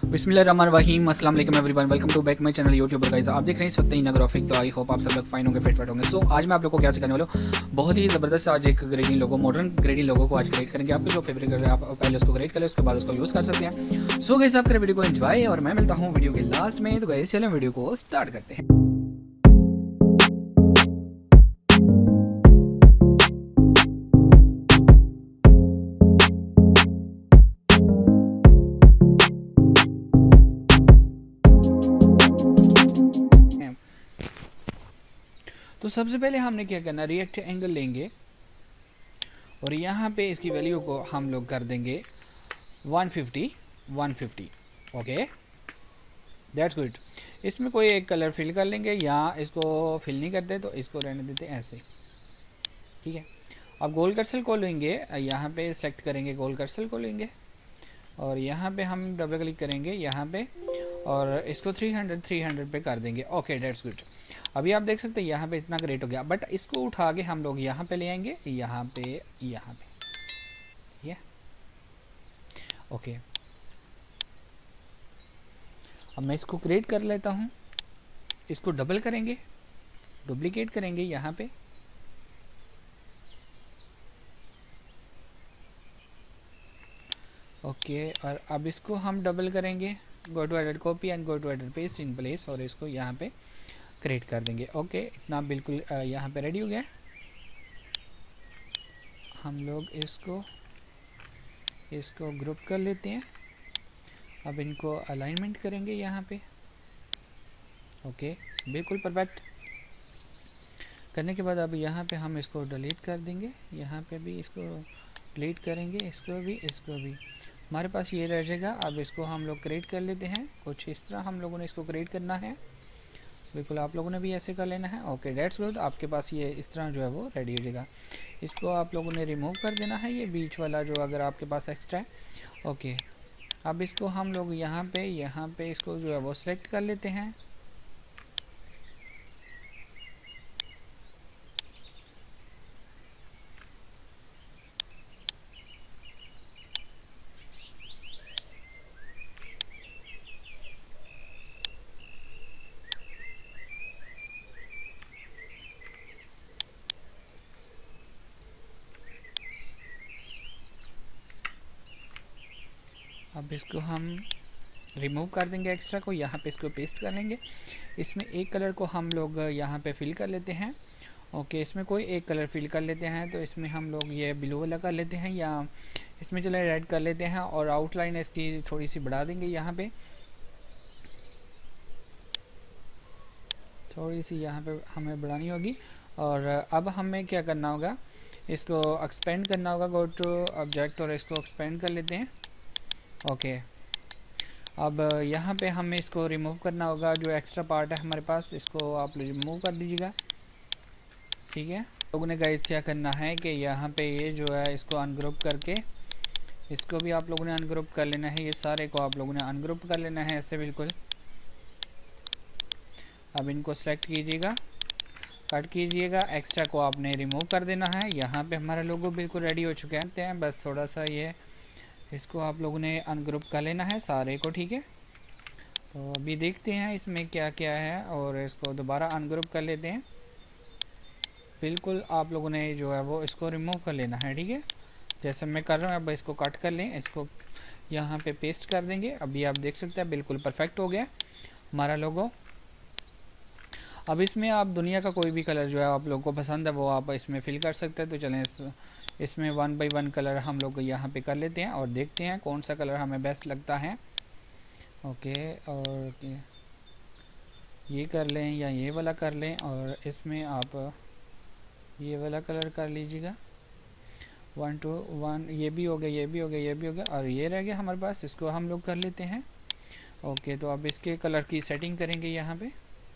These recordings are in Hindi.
बिस्मिल्लाहिर्रहमानिर्रहीम, अस्सलाम वालेकुम everyone, welcome to back my channel YouTuber guys. आप देख रहे हैं इस वक्त इन ग्राफिक। तो आई होप आप सब लोग फाइन होंगे, फिट होंगे। सो आज मैं आप लोग को क्या सिखाने वाला हूँ, बहुत ही ज़बरदस्त आज एक grading logo, modern grading logo को आज क्रिएट करेंगे। आपके जो फेवरेट कलर है आप पहले उसको क्रिएट करें, उसके बाद उसको यूज़ कर सकते हैं। सो गाइस आप करें वीडियो को एंजॉय और मैं मिलता हूँ वीडियो के लास्ट में। तो गाइस चलें वीडियो को स्टार्ट करते हैं। तो सबसे पहले हमने क्या करना, रिएक्ट एंगल लेंगे और यहाँ पे इसकी वैल्यू को हम लोग कर देंगे 150। Okay, that's good. इसमें कोई एक कलर फिल कर लेंगे, या इसको फिल नहीं करते तो इसको रहने देते ऐसे, ठीक है। अब गोल कर्सल को लेंगे, यहाँ पे सेलेक्ट करेंगे, गोल कर्सल को लेंगे और यहाँ पे हम डबल क्लिक करेंगे यहाँ पे और इसको 300 पे कर देंगे। Okay, that's good. अभी आप देख सकते हैं यहाँ पे इतना ग्रेट हो गया, बट इसको उठा के हम लोग यहाँ पे ले आएंगे, यहाँ पे ये ओके। अब मैं इसको क्रिएट कर लेता हूँ, इसको डबल करेंगे, डुप्लीकेट करेंगे यहाँ पे, ओके। और अब इसको हम डबल करेंगे, go to edit copy and go to edit paste in place और इसको यहाँ पे क्रिएट कर देंगे। ओके, इतना बिल्कुल यहाँ पे रेडी हो गया। हम लोग इसको ग्रुप कर लेते हैं। अब इनको अलाइनमेंट करेंगे यहाँ पे। ओके, बिल्कुल परफेक्ट। करने के बाद अब यहाँ पे हम इसको डिलीट कर देंगे, यहाँ पे भी इसको डिलीट करेंगे, इसको भी हमारे पास ये रह जाएगा। अब इसको हम लोग क्रिएट कर लेते हैं, कुछ इस तरह हम लोगों ने इसको क्रिएट करना है। बिल्कुल आप लोगों ने भी ऐसे कर लेना है। Okay, that's good. आपके पास ये इस तरह जो है वो रेडी हो जाएगा। इसको आप लोगों ने रिमूव कर देना है, ये बीच वाला जो अगर आपके पास एक्स्ट्रा है। ओके, अब इसको हम लोग यहाँ पे इसको जो है वो सिलेक्ट कर लेते हैं। अब इसको हम रिमूव कर देंगे एक्स्ट्रा को, यहाँ पे इसको पेस्ट कर लेंगे। इसमें एक कलर को हम लोग यहाँ पे फिल कर लेते हैं। ओके, इसमें कोई एक कलर फिल कर लेते हैं, तो इसमें हम लोग ये ब्लू वाला कर लेते हैं, या इसमें चले रेड कर लेते हैं और आउटलाइन इसकी थोड़ी सी बढ़ा देंगे, यहाँ पे थोड़ी सी यहाँ पे हमें बढ़ानी होगी। और अब हमें क्या करना होगा, इसको एक्सपेंड करना होगा। गो टू ऑब्जेक्ट और इसको एक्सपेंड कर लेते हैं। ओके, अब यहाँ पे हमें इसको रिमूव करना होगा, जो एक्स्ट्रा पार्ट है हमारे पास, इसको आप रिमूव कर दीजिएगा, ठीक है। लोगों ने गाइस क्या करना है कि यहाँ पे ये जो है इसको अनग्रुप करके इसको भी आप लोगों ने अनग्रुप कर लेना है, ये सारे को आप लोगों ने अनग्रुप कर लेना है ऐसे बिल्कुल। अब इनको सेलेक्ट कीजिएगा, कट कीजिएगा, एक्स्ट्रा को आपने रिमूव कर देना है। यहाँ पे हमारा लोगो बिल्कुल रेडी हो चुके हैं, बस थोड़ा सा ये इसको आप लोगों ने अनग्रुप कर लेना है सारे को, ठीक है। तो अभी देखते हैं इसमें क्या क्या है और इसको दोबारा अनग्रुप कर लेते हैं। बिल्कुल आप लोगों ने जो है वो इसको रिमूव कर लेना है, ठीक है, जैसे मैं कर रहा हूँ। अब इसको कट कर लें, इसको यहाँ पे पेस्ट कर देंगे। अभी आप देख सकते हैं बिल्कुल परफेक्ट हो गया हमारा लोगो। अब इसमें आप दुनिया का कोई भी कलर जो है आप लोगों को पसंद है वो आप इसमें फिल कर सकते हैं। तो चलें इसमें 1 बाय 1 कलर हम लोग यहाँ पे कर लेते हैं और देखते हैं कौन सा कलर हमें बेस्ट लगता है। ओके, और ये कर लें या ये वाला कर लें, और इसमें आप ये वाला कलर कर लीजिएगा। 1 2 1, ये भी हो गया, ये भी हो गया, ये भी हो गया, और ये रह गया हमारे पास, इसको हम लोग कर लेते हैं। ओके, तो अब इसके कलर की सेटिंग करेंगे यहाँ पे।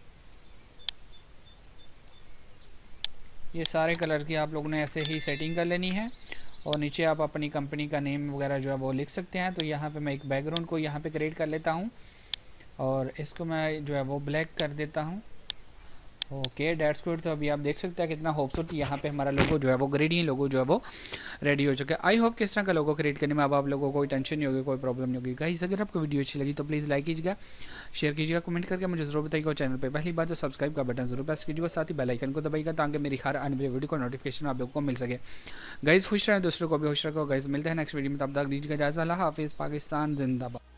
ये सारे कलर की आप लोगों ने ऐसे ही सेटिंग कर लेनी है और नीचे आप अपनी कंपनी का नेम वगैरह जो है वो लिख सकते हैं। तो यहाँ पे मैं एक बैकग्राउंड को यहाँ पे क्रिएट कर लेता हूँ और इसको मैं जो है वो ब्लैक कर देता हूँ। Okay that's good. तो अभी आप देख सकते हैं कितना खूबसूरत यहाँ पे हमारा लोगो जो है वो ग्रेडियंट लोगो जो है वो रेडी हो चुका है। आई होप किस तरह का लोगो क्रिएट करने में अब आप लोगों को कोई टेंशन नहीं होगी, कोई प्रॉब्लम नहीं होगी। गाइस अगर आपको वीडियो अच्छी लगी तो प्लीज़ लाइक कीजिएगा, शेयर कीजिएगा, कमेंट करके मुझे जरूर बताइएगा। चैनल पर पहली बात तो सब्सक्राइब का बटन जरूर प्रेस कीजिएगा, साथ ही बेल आइकन को दबाइएगा ताकि मेरी हर आने वाली वीडियो को नोटिफिकेशन आप लोगों को मिल सके। गाइस खुश रहें, दूसरों को भी खुश रखो। गाइस मिलते हैं नेक्स्ट वीडियो में, तब तक दीजिएगा इजाज़त। अल्लाह हाफिज़। पाकिस्तान जिंदाबाद।